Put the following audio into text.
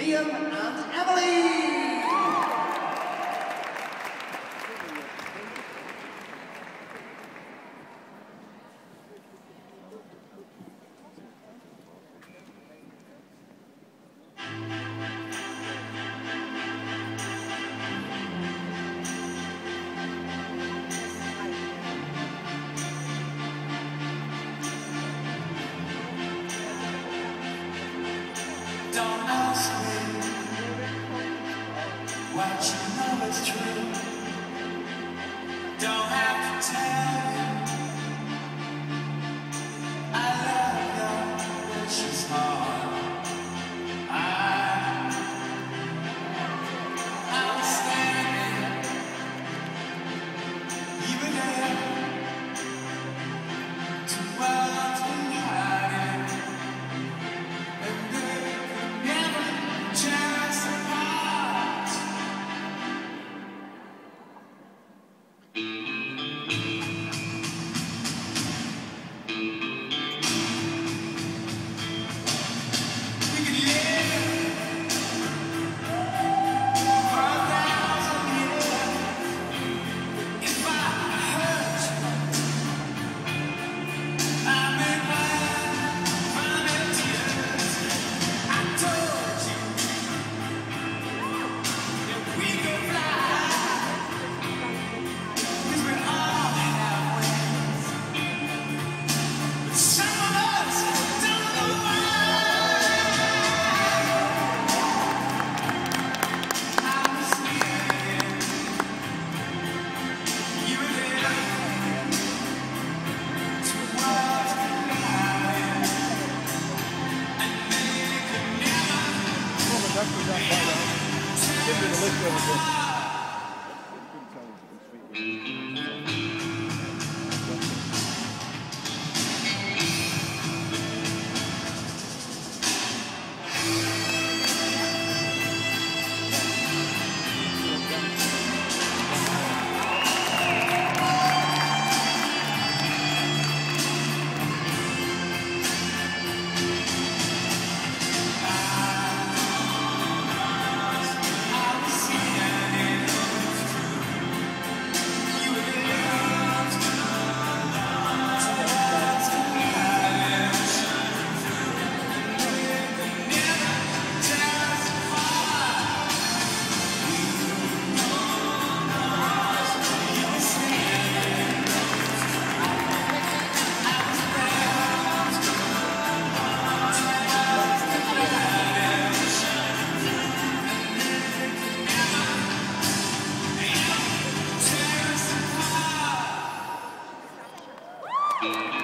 Liam and Emily. Don't ask me what you know is true. Don't have to tell you I love you, which is hard. I was standing, you were there. Two worlds colliding, and they could never tear us apart. We could live for 1,000 years if I hurt you. I made wine from your tears. I told you that we could fly, 'cause we all have wings. But some of us don't know why. I was scared. You were there. Two worlds colliding, and they could never Well, the doctor's not by now. Give me the lift over there. tear us apart.